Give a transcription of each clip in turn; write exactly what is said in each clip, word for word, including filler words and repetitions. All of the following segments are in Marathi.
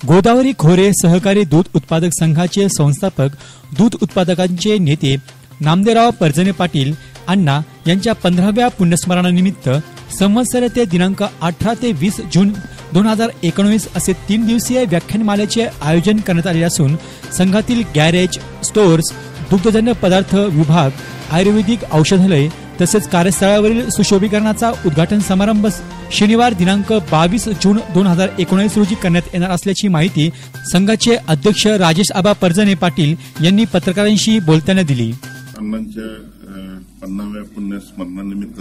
गोदावरी खोरे सहकारी दूध उत्पादक संघाचे संस्थापक दूध उत्पादकांचे नेते नामदेवराव परजणे पाटील अण्णा यांच्या पंधराव्या पुण्यस्मरणानिमित्त संवत्सर ते दिनांक अठरा ते वीस जून दोन हजार एकोणीस असे तीन दिवसीय व्याख्यानमालेचे आयोजन करण्यात आले असून संघातील गॅरेज, स्टोअर्स, दुग्धजन्य पदार्थ विभाग, आयुर्वेदिक औषधालय तसेच कार्यस्थळावरील सुशोभीकरणाचा उद्घाटन समारंभ शनिवार दिनांक बावीस जून दोन हजार एकोणीस रोजी करण्यात येणार असल्याची माहिती संघाचे अध्यक्ष राजेश आबा परजणे पाटील यांनी पत्रकारांशी बोलताना दिली. अण्णांच्या पन्नाव्या पुण्यस्मरणानिमित्त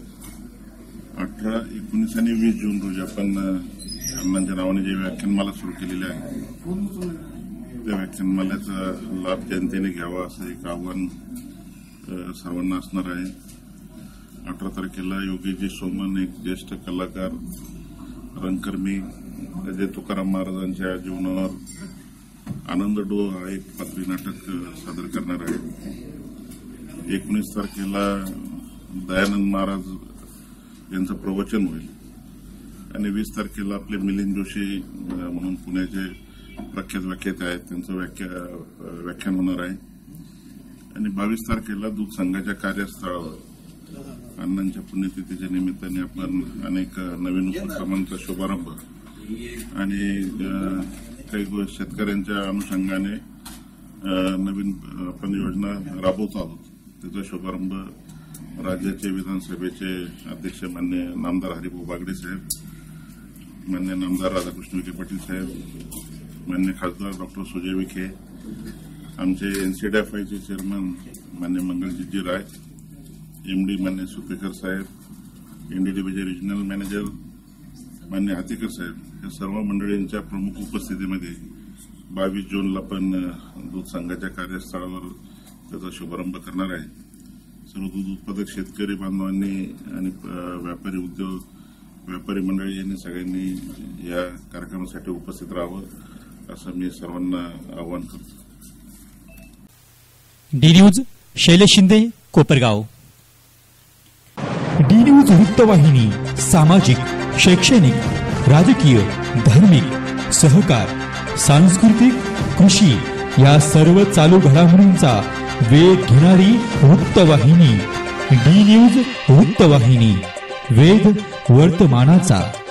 अठरा एकोणीस आणि वीस जून रोजी आपण अण्णांच्या नावाने जे व्याख्यानमाला सुरू केलेली आहे त्या व्याख्यानमालेचा लाभ जनतेने घ्यावा असं एक आव्हान सर्वांना असणार आहे. अठरा तारखेला योगीजी सोमन एक ज्येष्ठ कलाकार, रंगकर्मी अजय तुकाराम महाराजांच्या जीवनावर आनंद डो हा एक पात्री नाटक सादर करणार आहे. एकोणीस तारखेला दयानंद महाराज यांचं प्रवचन होईल आणि वीस तारखेला आपले मिलिंद जोशी म्हणून पुण्याचे प्रख्यात व्याख्याते आहेत त्यांचं व्याख्या व्याख्यान होणार आहे. आणि बावीस तारखेला दूध संघाच्या कार्यस्थळावर अण्णांच्या पुण्यतिथीच्या निमित्ताने आपण अनेक नवीन उपक्रमांचा शुभारंभ आणि काही शेतकऱ्यांच्या अनुषंगाने नवीन आपण योजना राबवतो आहोत. त्याचा शुभारंभ राज्याचे विधानसभेचे अध्यक्ष मान्य नामदार हरिभाऊ बागडे साहेब, मान्य नामदार राधाकृष्ण विखे पाटील साहेब, मान्य खासदार डॉक्टर सुजय विखे, आमचे एनसीडीएफआयचे चेअरमन मान्य मंगलजीजी राय, एमडी मान्य सुपेकर साहेब, एनडीडीबीचे रिजनल मॅनेजर मान्य हातीकर साहेब या सर्व मंडळींच्या प्रमुख उपस्थितीमध्ये बावीस जूनला पण दूध संघाच्या कार्यस्थळावर त्याचा शुभारंभ करणार आहे. सर्व दूध उत्पादक शेतकरी बांधवांनी आणि व्यापारी उद्योग व्यापारी मंडळी यांनी सगळ्यांनी या कार्यक्रमासाठी उपस्थित राहावं असं मी सर्वांना आवाहन करतो. D news Shailesh Shinde, Kopargaon. D news वृत्तवाहिनी सामाजिक, शैक्षणिक, राजकीय, धार्मिक, सहकार, सांस्कृतिक, कृषी या सर्व चालू घडामोडींचा वेध घेणारी वृत्तवाहिनी. डी न्यूज वृत्तवाहिनी, वेध वर्तमानाचा.